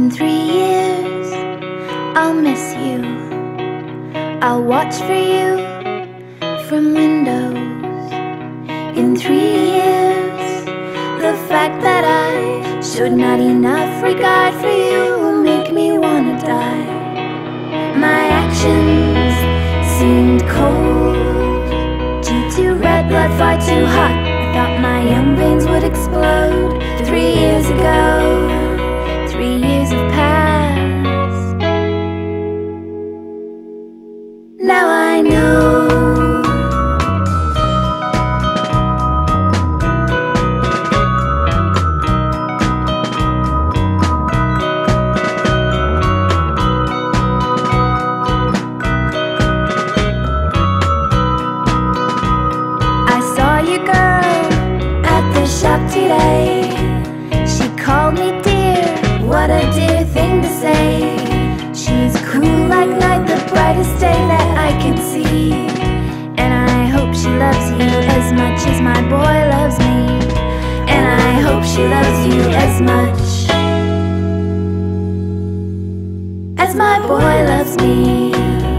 In 3 years, I'll miss you. I'll watch for you from windows. In 3 years, the fact that I showed not enough regard for you will make me wanna die. My actions seemed cold due to red blood far too hot. I thought my young veins would explode. 3 years ago, 3 years have passed. Now I know. I saw you, girl, at the shop today. She called me dear, what a dear thing to say. She's cool like night, the brightest day that I can see. And I hope she loves you as much as my boy loves me. And I hope she loves you as much as my boy loves me.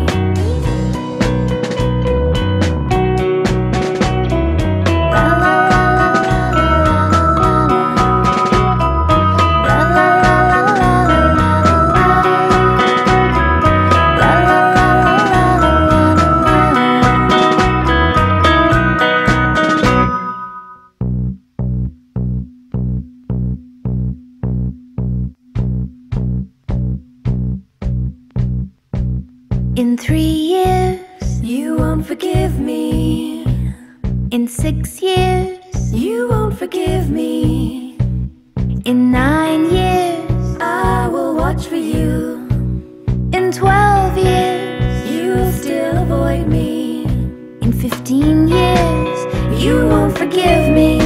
In 3 years, you won't forgive me. In 6 years, you won't forgive me. In 9 years, I will watch for you. In 12 years, you will still avoid me. In 15 years, you won't forgive me.